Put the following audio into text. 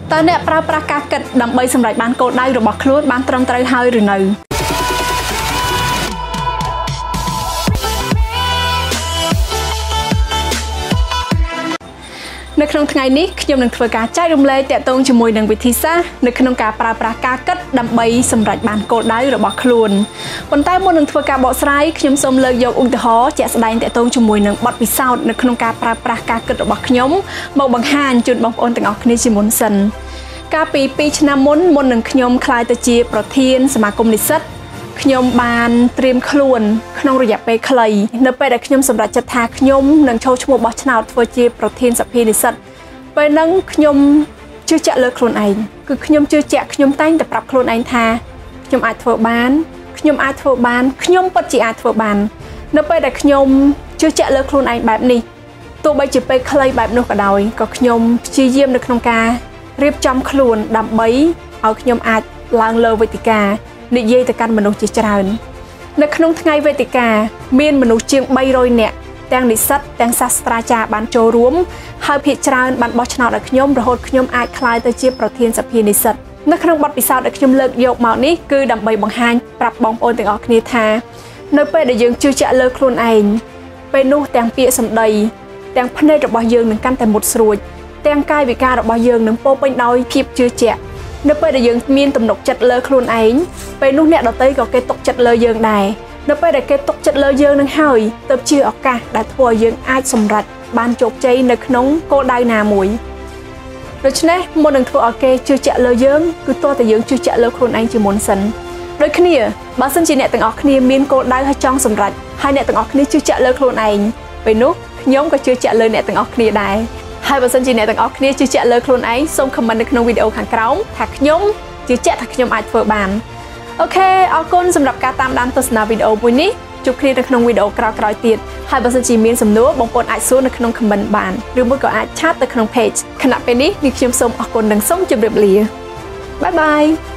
តើអ្នកប្រើប្រាស់ការគិតដើម្បីសម្រេចបានគោលដៅរបស់ខ្លួនបានត្រឹមត្រូវហើយឬនៅនៅក្នុងថ្ងៃនេះខ្ញុំនឹងធ្វើការចែករំលែកទាក់ទងជាមួយនឹងវិធីសាស្ត្រនៅក្នុងការប្រើប្រាស់ការគិតដើម្បីសម្រេចបានគោលដៅរបស់ខ្លួនប៉ុន្តែមុននឹងធ្វើការបកស្រាយខ្ញុំសូមលើកយកឧទាហរណ៍ជាក់ស្ដែងទាក់ទងជាមួយនឹងបទពិសោធន៍នៅក្នុងការប្រើប្រាស់ការគិតរបស់ខ្ញុំមកបង្ហាញជូនបងប្អូនទាំងអស់គ្នាជាមុនសិនកាលពី2ឆ្នាំមុននឹងខ្ញុំក្លាយទៅជាប្រធានសមាគមនិស្សិតខ្ញុំបានត្រៀមខ្លួនក្នុងរយៈពេលខ្លីនៅពេលដែលខ្ញុំសម្រេចចិត្តថាខ្ញុំនឹងចូលឈ្មោះបោះឆ្នោតធ្វើជាប្រធានសភានិស្សិតពេលហ្នឹងខ្ញុំជឿជាក់លើខ្លួនឯងគឺខ្ញុំជឿជាក់ខ្ញុំតែងតែប្រាប់ខ្លួនឯងថាខ្ញុំអាចធ្វើបានខ្ញុំពិតជាអាចធ្វើបាននៅពេលដែលខ្ញុំជឿជាក់លើខ្លួនឯងបែបនេះទោះបីជាពេលខ្លីបែបនោះក៏ដោយក៏ខ្ញុំព្យាយាមនៅក្នុងការរៀបចំខ្លួនដើម្បីឲ្យខ្ញុំអាចឡើងលើវេទិកានិយាយទៅកាន់មនុស្សជាច្រើននៅក្នុងថ្ងៃវេទិកាមានមនុស្សជាង300នាក់ទាំងនិស្សិតទាំងសាស្ត្រាចារ្យបានចូលរួមហើយភាគច្រើនបានបោះឆ្នោតឲ្យខ្ញុំរហូតខ្ញុំអាចក្លាយទៅជាប្រធានសភានិស្សិតនៅក្នុងបទពិសោធន៍ដែលខ្ញុំលើកយកមកនេះគឺដើម្បីបង្ហាញប្រាប់បងប្អូនទាំងអស់គ្នាថានៅពេលដែលយើងជឿជាក់លើខ្លួនឯងពេលនោះទាំងពាក្យសម្ដីទាំងភ្នែករបស់យើងនឹងកាន់តែមុតស្រួចទាំងកាយវិការរបស់យើងនឹងពោពេញដោយភាពជឿជាក់នៅពេលដែលយើងមានទំនុកចិត្តលើខ្លួនឯងពេលនោះអ្នកដទៃក៏គេទុកចិត្តលើយើងដែរនៅពេលដែលគេទុកចិត្តលើយើងនឹងហើយទើបជាឱកាសដែលធ្វើឲ្យយើងអាចសម្រេចបានជោគជ័យនៅក្នុងគោលដៅណាមួយដូច្នេះមុននឹងធ្វើឲ្យគេជឿជាក់លើយើងគឺតើតើយើងជឿជាក់លើខ្លួនឯងជាមុនសិនដូចគ្នាបើសិនជាអ្នកទាំងអស់គ្នាមានគោលដៅហើយចង់សម្រេចហើយអ្នកទាំងអស់គ្នាជឿជាក់លើខ្លួនឯងពេលនោះខ្ញុំក៏ជឿជាក់លើអ្នកទាំងអស់គ្នាដែរហើយបើសិនជាអ្នកទាំងអស់គ្នាជឿជាក់លើខ្លួនឯងសូម comment នៅក្នុងវីដេអូខាងក្រោមថាខ្ញុំជឿជាក់ថាខ្ញុំអាចធ្វើបានអូខេអរគុណសម្រាប់ការតាមដានទស្សនាវីដេអូមួយនេះជួបគ្នានៅក្នុងវីដេអូក្រោយៗទៀតហើយបើសិនជាមានសំណួរបងប្អូនអាចសួរនៅក្នុង comment បានឬមួយក៏អាចឆាតទៅក្នុង page ខណៈពេលនេះខ្ញុំសូមអរគុណនិងសូមជម្រាបលាបាយបាយ